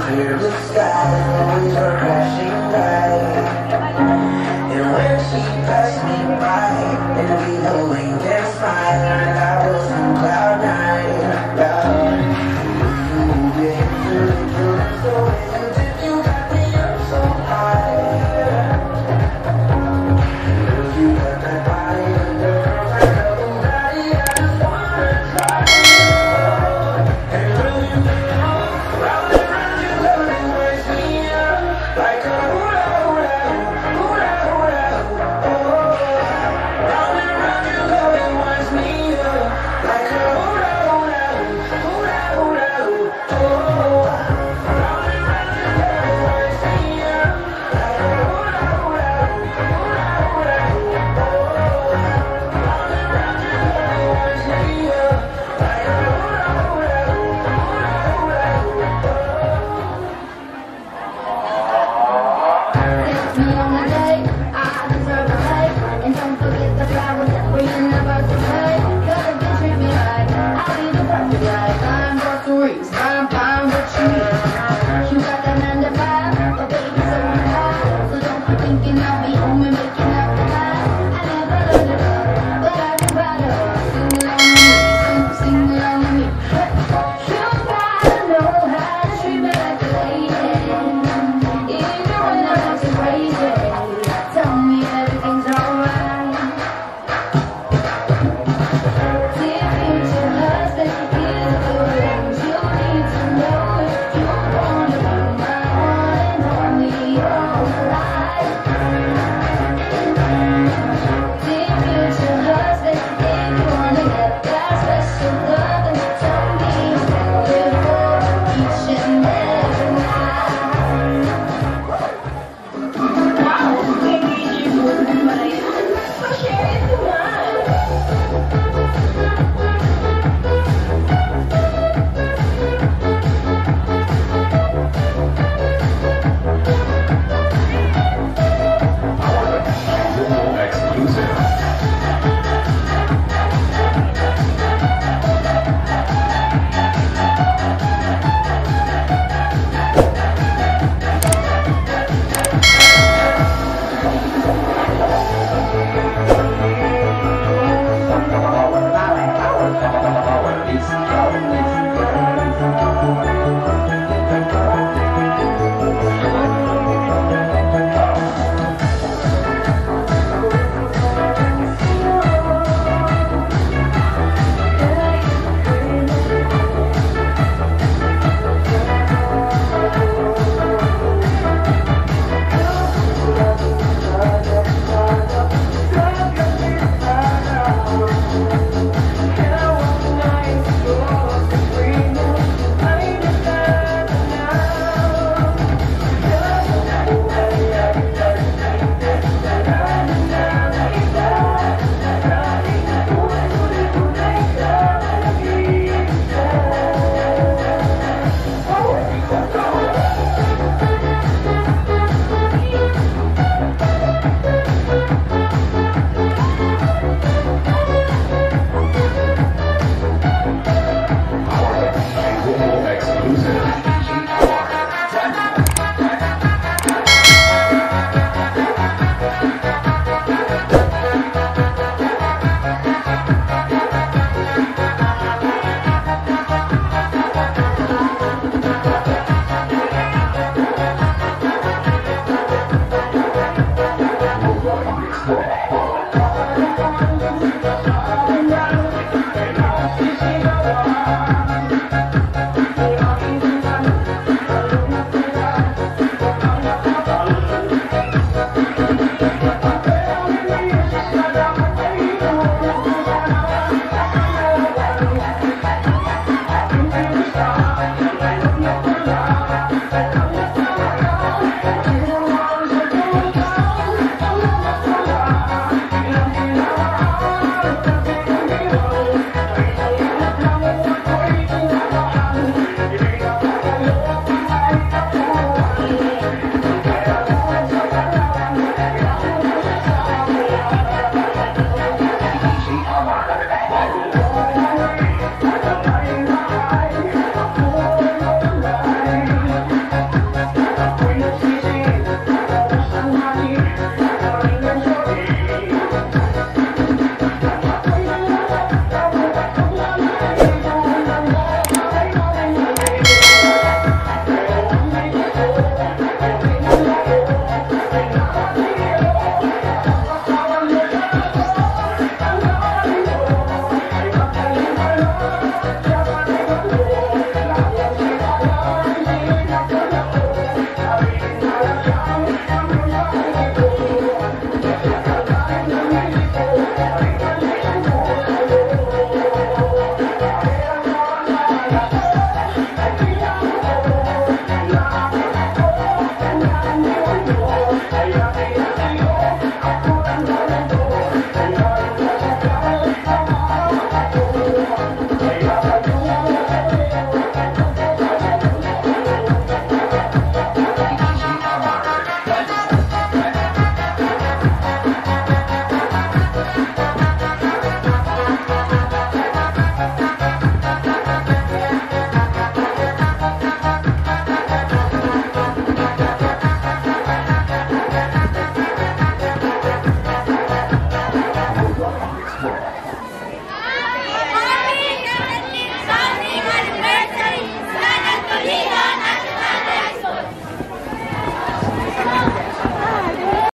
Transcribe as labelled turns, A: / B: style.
A: Fearless skies always are crashing by, and when she passed me by, and we knowing and smiling, I was on cloud nine. So you did, you got me up so high. Girl, you got that body, girl, I know body, I just wanna try. And girl, you round and round, you love it, wakes me up like a hula hula, hula hula, oh. Round and round, you love it, wakes me up like a hula hula, hula hula, oh. Round and round, you love it, wakes me up like a hula hula, hula hula, oh. Round and round, you love it, wakes me up like a hula hula, hula hula,
B: Text me on the day, I deserve a break. And don't forget the flowers that we in the birthday. Gotta be treat me right, I'll be the perfect life. Buying groceries, buying what you need. You got that 9 to 5, but baby so high. So don't be thinking I'll be home and making up the lie. I never learned it up, but I can ride it up. Sing along with me. You gotta know how to treat me like a lady. Even when I'm acting crazy, tell me everything's alright. Dear future husband, here's the things you need to know if you wanna be my one and only all life. Dear future husband, if you wanna get that special love, then tell me how it for each and every night. Wow, maybe you would, but I'll share it tonight.
C: Exclusive.